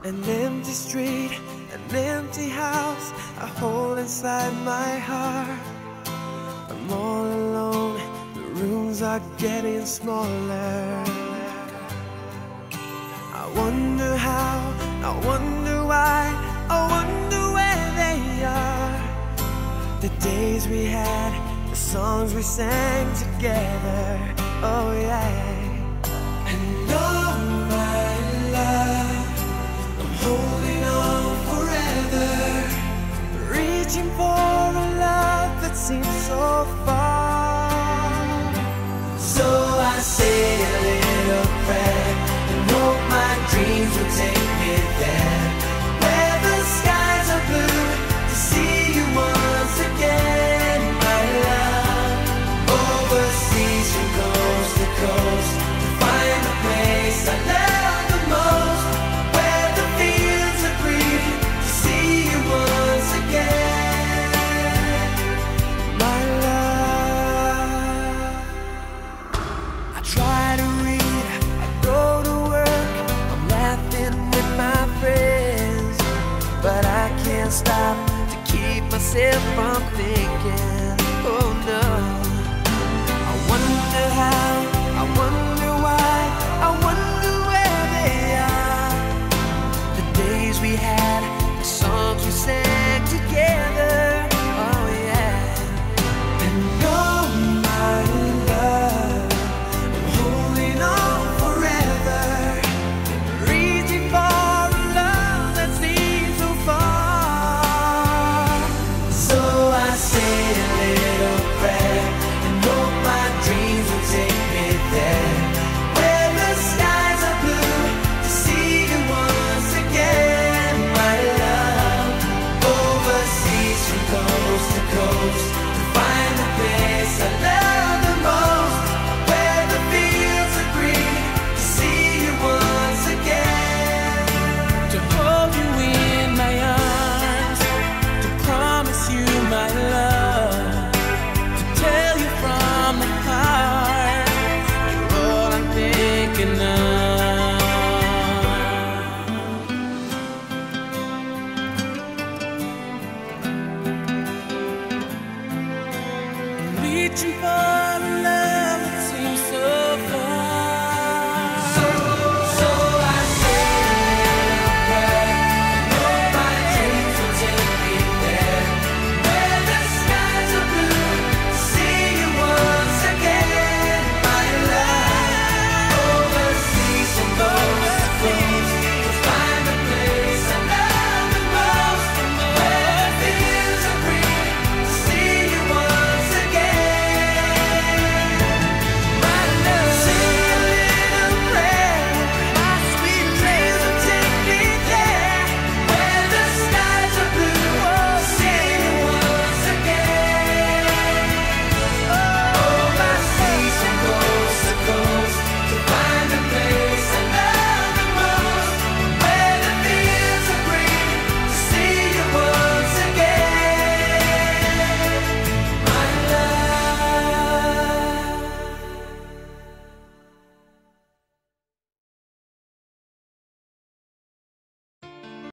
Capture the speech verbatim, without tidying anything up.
An empty street, an empty house, a hole inside my heart. I'm all alone, the rooms are getting smaller. I wonder how, I wonder why, I wonder where they are. The days we had, the songs we sang together, oh yeah. And oh my love, I'm holding on forever, reaching for a love that seems so far. So I say a little prayer and hope my dreams will take me there, where the skies are blue, to see you once again, my love. Overseas from coast to coast, to find the place I love the most, where the fields are green, to see you once again, my love. I try to read, I go to work, I'm laughing with my friends, but I can't stop to keep myself from thinking, oh no. I wonder how, I wonder why, I wonder where they are. The days we had, the songs we sang together, oh yeah. And oh my love, I'm holding on forever, reaching for a love that seems so far. So I say a little prayer and hope my dreams will take me there, where the skies are blue, to see you once again, my love. Overseas from coast to coast, to find the place I love the most, where the fields are green, to see you once again, to hold you in my arms, to promise you my love, to tell you from the heart, you're all I'm thinking of. I'm reaching for